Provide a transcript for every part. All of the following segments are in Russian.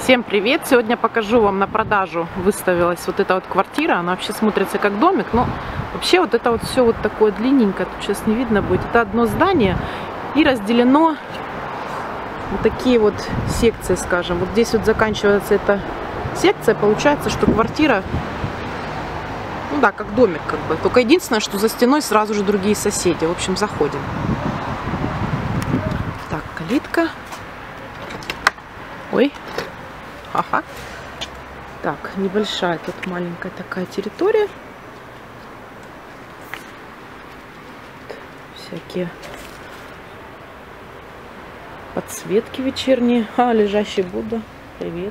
Всем привет! Сегодня покажу вам на продажу. Выставилась вот эта вот квартира. Она вообще смотрится как домик, но вообще вот это вот все вот такое длинненькое. Тут сейчас не видно будет. Это одно здание и разделено вот такие вот секции, скажем. Вот здесь вот заканчивается эта секция. Получается, что квартира, ну да, как домик как бы. Только единственное, что за стеной сразу же другие соседи. В общем, заходим. Так, калитка. Ой. Ага. Так, небольшая тут маленькая такая территория. Всякие подсветки вечерние. Лежащий Будда. Привет.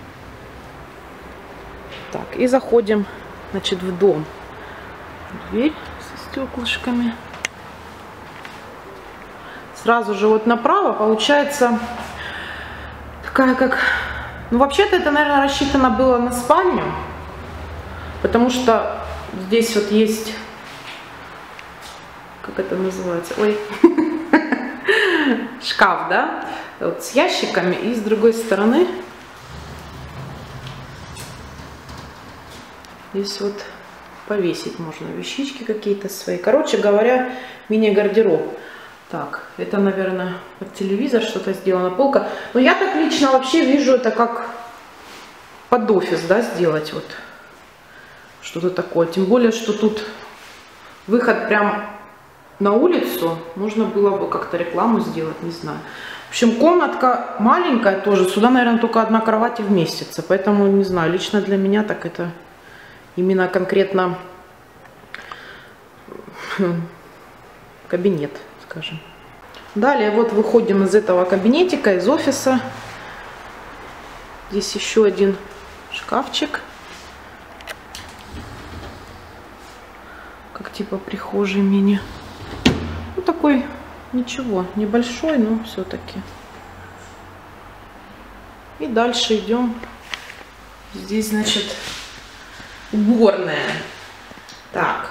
Так, и заходим, значит, в дом. Дверь со стеклышками. Сразу же вот направо получается такая как... Ну, вообще-то это, наверное, рассчитано было на спальню, потому что здесь вот есть, как это называется, ой, шкаф, да, вот с ящиками, и с другой стороны здесь вот повесить можно вещички какие-то свои. Короче говоря, мини-гардероб. Так, это, наверное, под телевизор что-то сделано, полка. Но я так лично вообще вижу это как под офис, да, сделать вот что-то такое. Тем более, что тут выход прям на улицу. Можно было бы как-то рекламу сделать, не знаю. В общем, комнатка маленькая тоже. Сюда, наверное, только одна кровать и вместится. Поэтому, не знаю, лично для меня так это именно конкретно кабинет. Скажем. Далее вот выходим из этого кабинетика, из офиса. Здесь еще один шкафчик, как типа прихожей мини. Ну такой, ничего, небольшой, но все-таки. И дальше идем. Здесь, значит, уборная. Так,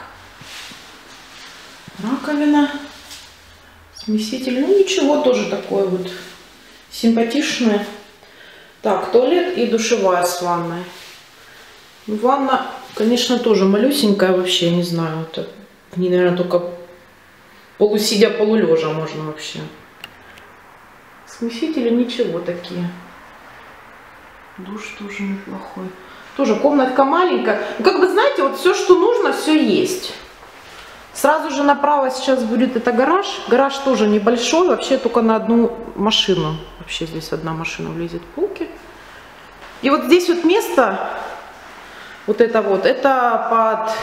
раковина. Смеситель, ну ничего, тоже такое вот симпатичное. Так, туалет и душевая с ванной. Ванна, конечно, тоже малюсенькая вообще, не знаю. Это в ней, наверное, только полусидя, полулежа можно вообще. Смесители ничего такие. Душ тоже неплохой. Тоже комнатка маленькая. Ну, как бы, знаете, вот все, что нужно, все есть. Сразу же направо сейчас будет это гараж. Гараж тоже небольшой, вообще только на одну машину. Вообще здесь одна машина влезет в полки. И вот здесь вот место, вот, это под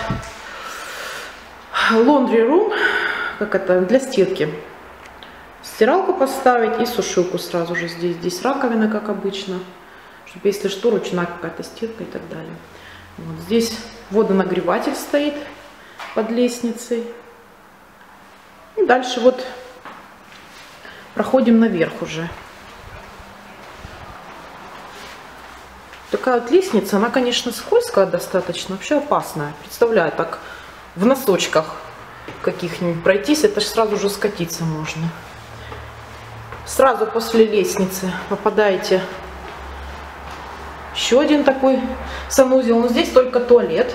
laundry room, как это, для стирки. Стиралку поставить и сушилку сразу же здесь. Здесь раковина, как обычно, чтобы если что, ручная какая-то стирка и так далее. Вот здесь водонагреватель стоит под лестницей. И дальше вот проходим наверх уже. Такая вот лестница, она, конечно, скользкая достаточно, вообще опасная. Представляю, так в носочках каких-нибудь пройтись, это же сразу же скатиться можно. Сразу после лестницы попадаете еще один такой санузел, но здесь только туалет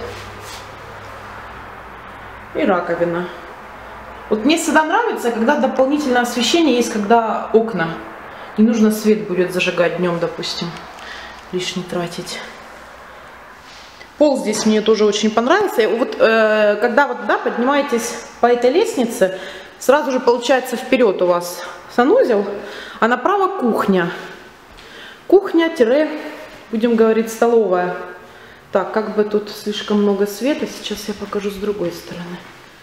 и раковина. Вот мне всегда нравится, когда дополнительное освещение есть, когда окна. Не нужно свет будет зажигать днем, допустим, лишний тратить. Пол здесь мне тоже очень понравился. И вот когда вот да, поднимаетесь по этой лестнице, сразу же получается вперед у вас санузел, а направо кухня. Кухня, будем говорить, столовая. Так, как бы тут слишком много света, сейчас я покажу с другой стороны.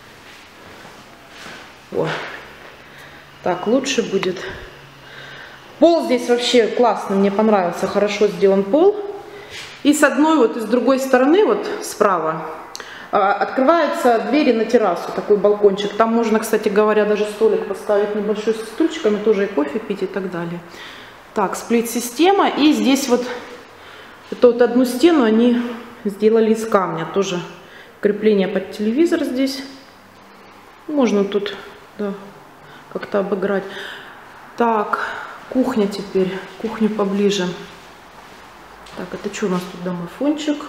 О. Так, лучше будет. Пол здесь вообще классно, мне понравился, хорошо сделан пол. И с одной вот и с другой стороны, вот справа, открываются двери на террасу, такой балкончик. Там можно, кстати говоря, даже столик поставить небольшой с стульчиками, тоже и кофе пить и так далее. Так, сплит-система. И здесь вот эту вот одну стену они сделали из камня. Тоже крепление под телевизор здесь. Можно тут, да, как-то обыграть. Так, кухня теперь. Кухню поближе. Так, это что у нас тут? Домофончик.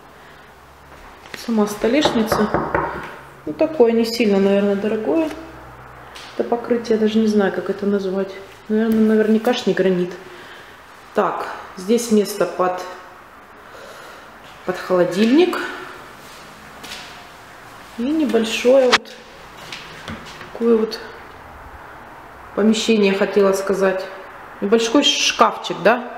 Сама столешница. Ну, такое не сильно, наверное, дорогое. Это покрытие, даже не знаю, как это назвать. Наверное, наверняка ж не гранит. Так, здесь место под холодильник. И небольшое вот такое вот помещение, хотела сказать. Небольшой шкафчик, да?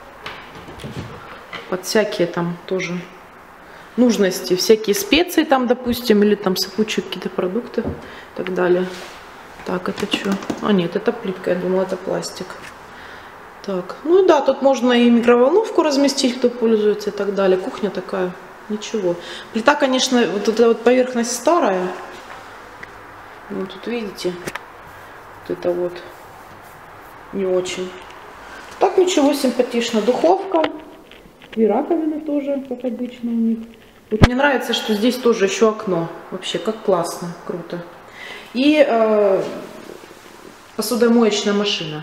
Под всякие там тоже нужности. Всякие специи там, допустим, или там сыпучие какие-то продукты и так далее. Так, это что? А, нет, это плитка, я думала, это пластик. Так, ну да, тут можно и микроволновку разместить, кто пользуется и так далее. Кухня такая, ничего. Плита, конечно, вот эта вот поверхность старая. Вот тут видите, вот это вот не очень. Так, ничего, симпатично. Духовка и раковина тоже, как обычно у них. Вот мне нравится, что здесь тоже еще окно. Вообще, как классно, круто. И посудомоечная машина.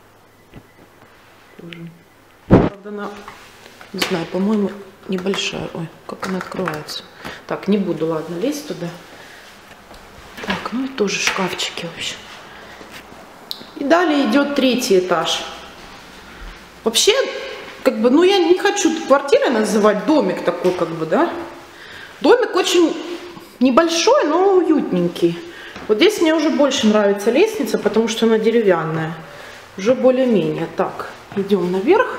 Правда, она, не знаю, по-моему, небольшая. Ой, как она открывается. Так, не буду, ладно, лезть туда. Так, ну и тоже шкафчики, в общем. И далее идет третий этаж. Вообще, как бы, ну я не хочу квартирой называть, домик такой, как бы, да. Домик очень небольшой, но уютненький. Вот здесь мне уже больше нравится лестница, потому что она деревянная. Уже более-менее. Так, идем наверх.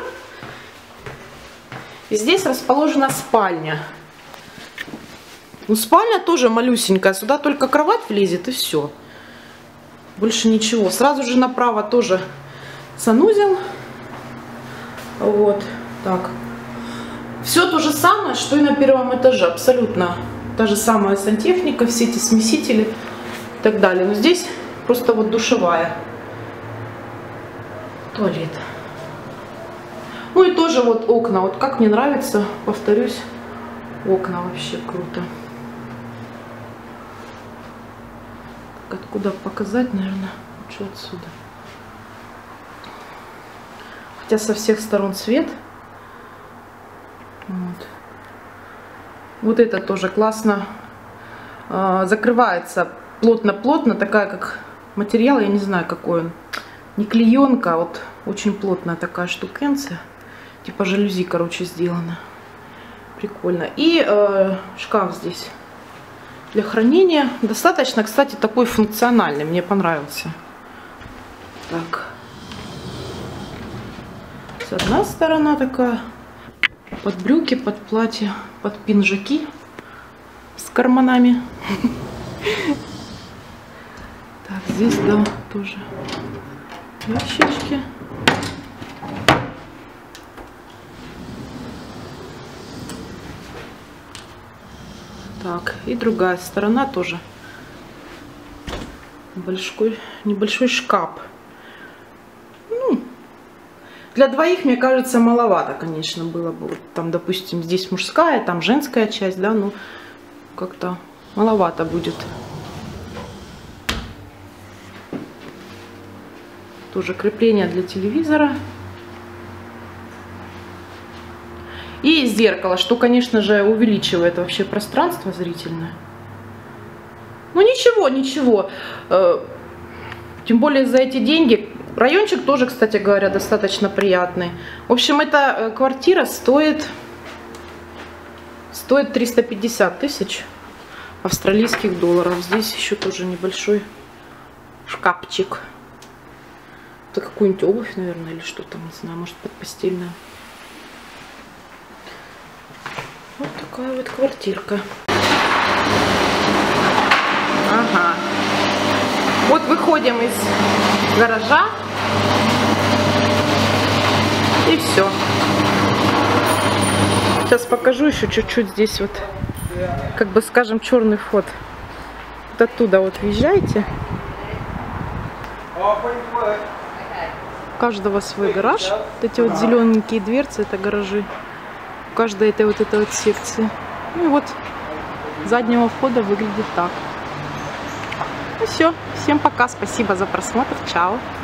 И здесь расположена спальня. Ну, спальня тоже малюсенькая. Сюда только кровать влезет и все. Больше ничего. Сразу же направо тоже санузел. Вот. Так. Все то же самое, что и на первом этаже. Абсолютно та же самая сантехника, все эти смесители и так далее. Но здесь просто вот душевая. Туалет. Ну и тоже вот окна. Вот как мне нравится, повторюсь, окна вообще круто. Так, откуда показать, наверное, лучше отсюда. Хотя со всех сторон свет. Вот. Вот это тоже классно. Закрывается плотно-плотно, такая как материал, я не знаю какой он. Не клеенка, а вот очень плотная такая штукенция. Типа жалюзи, короче, сделана. Прикольно. И шкаф здесь для хранения. Достаточно, кстати, такой функциональный. Мне понравился. Так. С одна сторона такая. Под брюки, под платье, под пинжаки. С карманами. Так, здесь, да, тоже ящички. Так, и другая сторона тоже. Небольшой шкаф. Ну, для двоих, мне кажется, маловато, конечно, было бы. Вот там, допустим, здесь мужская, там женская часть, да, ну, как-то маловато будет. Тоже крепление для телевизора. И зеркало, что, конечно же, увеличивает вообще пространство зрительное. Ну ничего, ничего. Тем более за эти деньги. Райончик тоже, кстати говоря, достаточно приятный. В общем, эта квартира стоит 350 тысяч австралийских долларов. Здесь еще тоже небольшой шкафчик. Это какую-нибудь обувь, наверное, или что там, не знаю, может, подпостельная. Вот такая вот квартирка. Ага. Вот выходим из гаража. И все. Сейчас покажу еще чуть-чуть здесь вот, как бы скажем, черный вход. Вот оттуда вот въезжаете. У каждого свой гараж. Вот эти вот зелененькие дверцы, это гаражи. У каждой этой вот секции. Ну и вот с заднего входа выглядит так. Ну все. Всем пока. Спасибо за просмотр. Чао.